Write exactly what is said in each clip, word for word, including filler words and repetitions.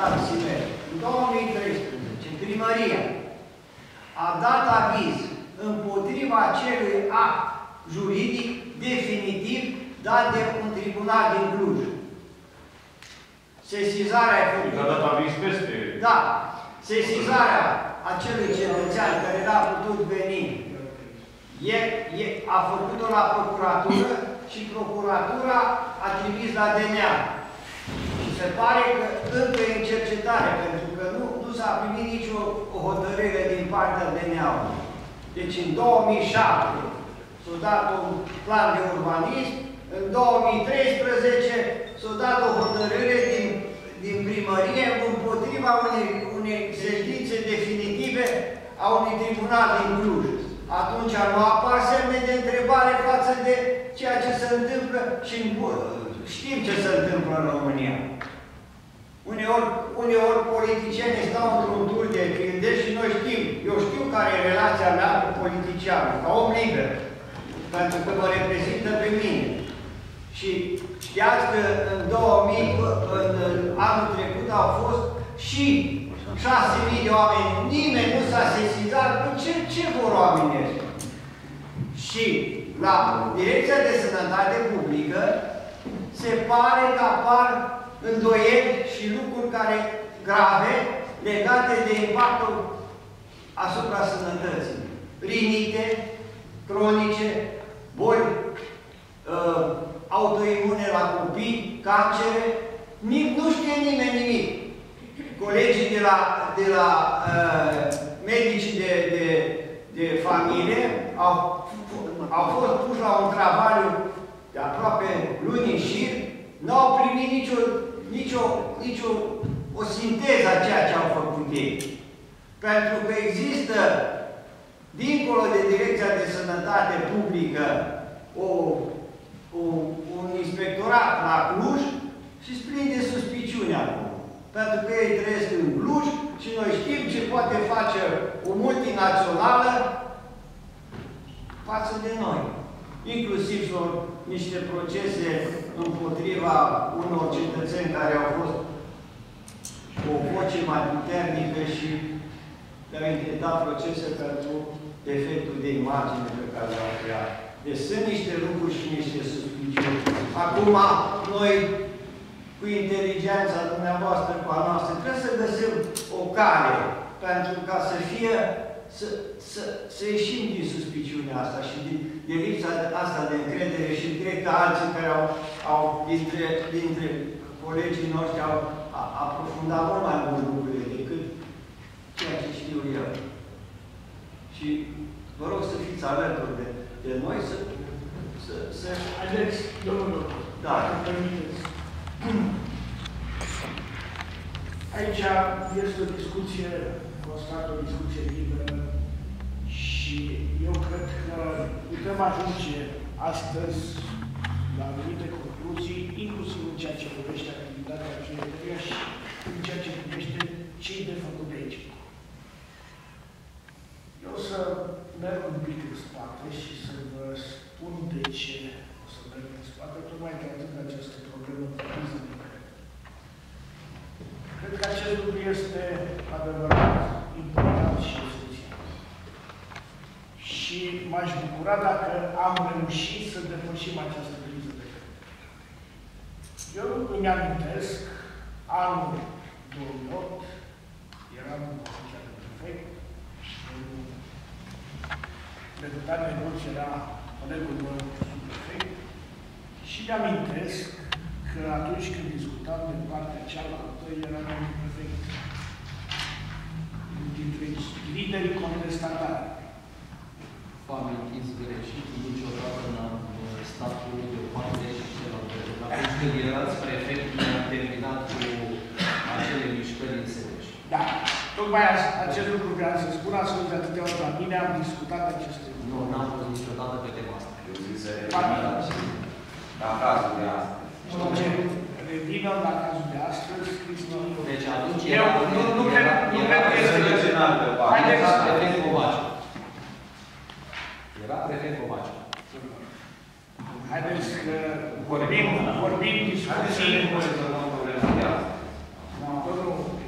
Simer, în două mii treisprezece, primăria a dat aviz împotriva acelui act juridic definitiv dat de un tribunal din Cluj. Sesizarea e făcută... A dat aviz peste... Da. Sesizarea acelui cetățean care n-a putut veni e, e, a făcut-o la procuratură și procuratura a trimis la D N A. Și se pare că încă e în cercetare, pentru că nu, nu s-a primit nicio hotărâre din partea D N A-ului. Deci în două mii șapte s-a dat un plan de urbanism, în două mii treisprezece s-a dat o hotărâre din, din primărie împotriva unei, unei sentințe definitive a unui tribunal din Cluj. Atunci nu apar semne de întrebare față de ceea ce se întâmplă și știm ce se întâmplă în România. Uneori, uneori politicienii stau într-un tur de pildă și noi știm, eu știu care e relația mea cu politicianul, ca om liber, pentru că mă reprezintă pe mine. Și știați că în două mii, în anul trecut au fost și șase mii de oameni, nimeni nu s-a sesizat, ce, ce vor oamenii ăștia? Și la Direcția de Sănătate Publică se pare că apar îndoieli și lucruri care grave legate de impactul asupra sănătății. Rinite, cronice, boli uh, autoimune la copii, cancere, nu știe nimeni nimic. Colegii de la, de la uh, medicii de, de, de familie au, au fost puși la un travaliu de aproape luni în șir, nu au primit nicio, nicio, nicio o sinteză a ceea ce au făcut ei. Pentru că există, dincolo de Direcția de Sănătate Publică, o, o, un inspectorat la Cluj și îți prinde suspiciunea acum. Pentru că ei trăiesc în Cluj și noi știm ce poate face o multinațională față de noi. Inclusiv sunt niște procese împotriva unor cetățeni care au fost cu o voce mai puternică și le-au intentat procese pentru defectul de imagine pe care l-au creat. Deci sunt niște lucruri și niște suspiciuni. Acum, noi, cu inteligența dumneavoastră, cu a noastră, trebuie să găsim o cale pentru ca să fie, să, să, să ieșim din suspiciunea asta și din, de lipsa asta de încredere și cred că alții care au, au dintre, dintre colegii noștri au a, aprofundat mult mai mult lucrurile decât ceea ce știu eu. Și vă rog să fiți alături de, de noi, să... să, să... Haideți, domnul, da. dacă permiteți. Aici este o discuție, constat o discuție liberă și eu cred că putem ajunge astăzi la anumite concluzii, inclusiv în ceea ce privește activitatea fiecăruia și în ceea ce privește cei de făcut de aici. Eu o să merg un pic în spate și să vă spun de ce o să merg în spate, tocmai tratând această problemă de criză de cred. Cred că acest lucru este adevărat, important și esențial. Și m-aș bucura dacă am reușit să depășim această criză de cred. Eu îmi amintesc, anul două mii opt, eram în poziția de prefect, deputat de Negoț era colegul meu subprefect și mi-amintesc că atunci când discutam de partea cealaltă, era domnul prefect dintre liderii contestatari. Vă amintiți greșit niciodată n-am stat cu de parte și celălalt. Atunci când erați prefect, ne-am terminat cu acele mișcări în Sebeș. Da. Tocmai acest lucru vreau să spun, ați fost de atâtea ori la mine, am discutat aceste lucruri. Nu, n-am fost niciodată pe tema asta. Eu zic să revină la cazul de astăzi. Revină la cazul de astăzi, Cristi. Deci atunci eu nu cred că este regional de bani. Era prefect Covaci. Era prefect Covaci. Haideți că vorbim, vorbim discuții. Haideți să ne punem să luăm problema de astăzi. Domnul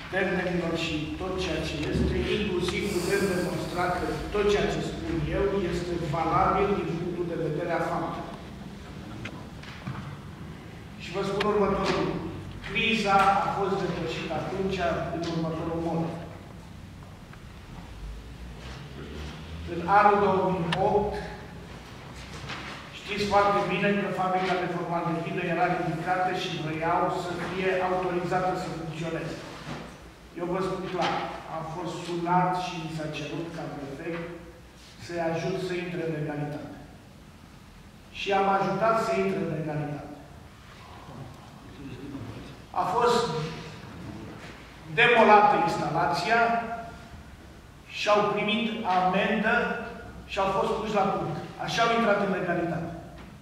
termenilor și tot ceea ce este, inclusiv putem demonstra că tot ceea ce spun eu este valabil din punctul de vedere a faptului. Și vă spun următorul lucru. Criza a fost depășită atunci în următorul mod. În anul două mii opt, știți foarte bine că fabrica de formaldehidă era ridicată și vreau să fie autorizată să funcționeze. Eu vă spun clar, am fost sunat și mi s-a cerut ca prefect să-i ajut să intre în legalitate. Și am ajutat să intre în legalitate. A fost demolată instalația și au primit amendă și au fost puși la punct. Așa au intrat în legalitate.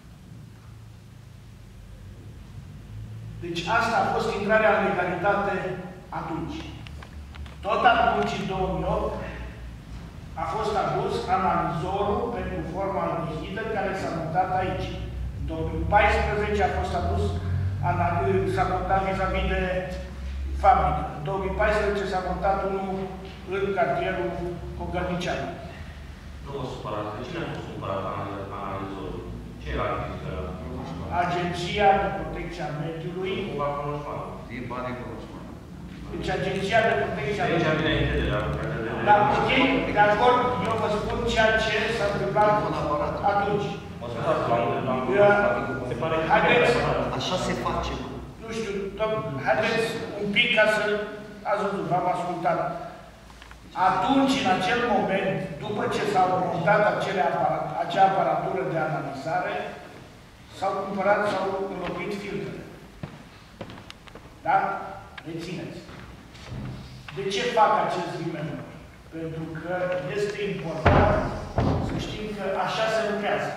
Deci asta a fost intrarea în legalitate atunci. Tot atunci, în două mii opt, a fost adus analizorul pentru formaldehidă care s-a mutat aici. În două mii paisprezece a fost adus, s-a mutat vis-a-vis de fabrică. În două mii paisprezece s-a mutat unul în cartierul Cogălnicianu. Nu mă supărați. De cine a fost supărat analizorul? Ce era critică? Agenția de Protecție a Mediului. Cumva cunoșmă. E bani cunoșmă. Deci Agenția de Protecție a Mediului. Aici vine Mediului. înainte de la lucrarea de... Dar, ok, de acord, eu vă spun ceea ce s-a întâmplat atunci. Mă scuzați, l-am se pare că... Haideți, Așa se face. nu știu, domn, haideți un pic ca să... Ați văzut, v-am ascultat. Atunci, în acel moment, după ce s-au montat acele aparat, acea aparatură de analizare, s-au cumpărat, s-au înlocuit filtrele. Da? Rețineți. De ce fac acest remember? Pentru că este important să știm că așa se lucrează.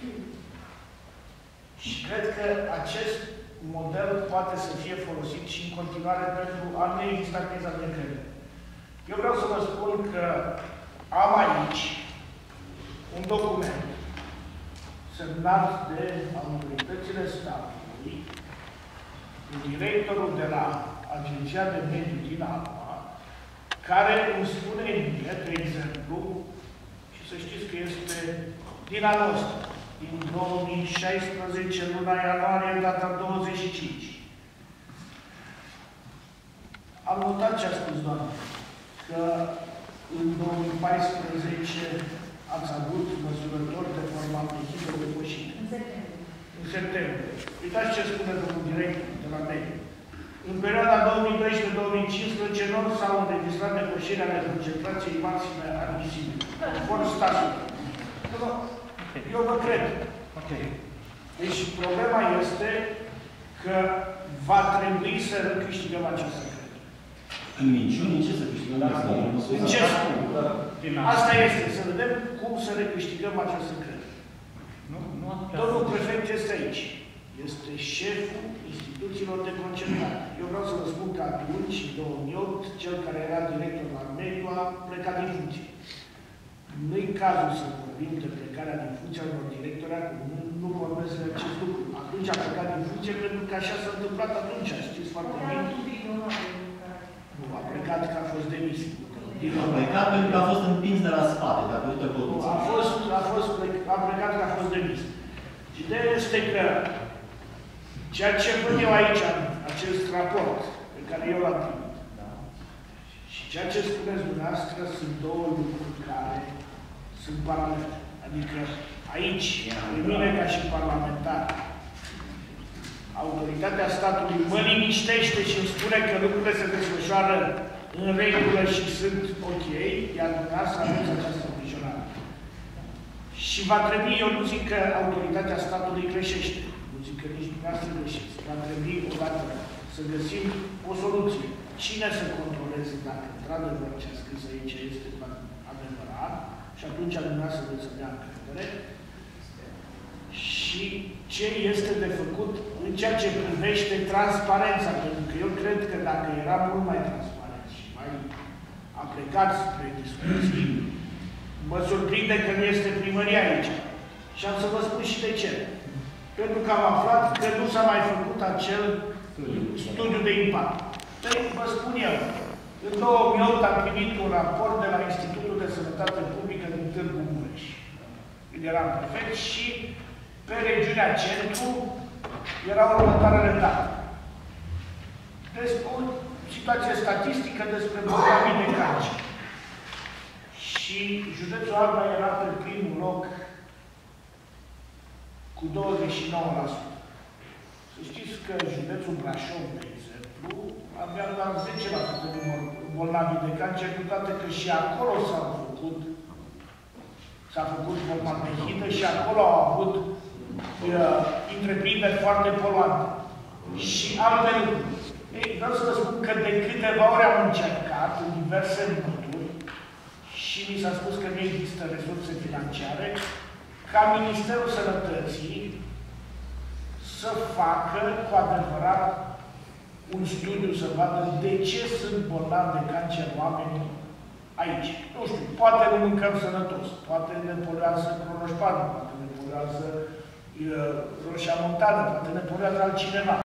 Și cred că acest model poate să fie folosit și în continuare pentru a nu exista criza de încredere. Eu vreau să vă spun că am aici un document semnat de autoritățile statului, cu directorul de la Agenția de Mediu din Alba, care îmi spune mie, de exemplu, și să știți că este din anul ăsta, din două mii șaisprezece, luna ianuarie, data douăzeci și cinci. Am notat ce a spus doamna, că în două mii paisprezece ați avut măsurători de formaldehidă depășite. În septembrie. În septembrie. Uitați ce spune domnul director de la mediu. În perioada două mii doisprezece două mii cincisprezece nu s-au înregistrat depășirea ale concentrației maxime admisibile. Conform statului. Eu vă cred. Deci problema este că va trebui să recâștigăm această credere. În minciuni, ce să câștigăm? În ce spun? Asta este, să vedem cum să recâștigăm această credere. Domnul prefect este aici. Este șeful instituțiilor de concentrare. Eu vreau să vă spun că atunci, în două mii opt, cel care era director la mediu a plecat din funcție. Nu-i cazul să vorbim de plecarea din funcția unor directori acum. Nu, nu vorbesc de acest lucru. Atunci a plecat din funcție pentru că așa s-a întâmplat atunci. Știți foarte bine. Nu, a plecat că a fost demis. A plecat pentru că a fost împins de la spate, datorită corupției. A fost, a fost, a plecat că a fost demis. Și ideea este că ceea ce văd eu aici, acest raport pe care eu l-am primit, da? Și ceea ce spuneți dumneavoastră sunt două lucruri care sunt paralele. Adică aici, pe mine ca și parlamentar, autoritatea statului mă liniștește și îmi spune că lucrurile se desfășoară în regulă și sunt ok, iar dumneavoastră aveți această îngrijorare. Și va trebui, eu nu zic că autoritatea statului greșește, nu zic că nici dumneavoastră greșește, va trebui odată să găsim o soluție. Cine să controleze dacă într-adevăr ce a scris aici este adevărat și atunci dumneavoastră veți să dea încredere și ce este de făcut în ceea ce privește transparența, pentru că eu cred că dacă era mult mai transparent și mai aplicat spre discuții, mă surprinde că nu este primăria aici. Și am să vă spun și de ce. Pentru că am aflat că nu s-a mai făcut acel studiu de impact. Păi, vă spun eu, În două mii opt am primit un raport de la Institutul de Sănătate Publică din Târgu Mureș. Când eram prefect și pe regiunea centru era următoarele date. Despre o situație statistică despre bolnavii de cancer. Și județul Alba era pe primul loc cu douăzeci și nouă la sută. Să știți că județul Brașov, de exemplu, avea doar zece la sută de bolnavi de cancer, cu toate că și acolo s-au făcut s-a făcut formaldehidă și acolo au avut uh, întreprinderi foarte poluante. Și alte lucruri. Ei, vreau să vă spun că de câteva ori am încercat în diverse moduri și mi s-a spus că nu există resurse financiare, ca Ministerul Sănătății să facă cu adevărat un studiu să vadă de ce sunt bolnavi de cancer oamenii aici. Nu știu, poate nu mâncăm sănătos, poate ne poluează cronoșpanul, poate ne poluează uh, roșia montană, poate ne poluează altcineva.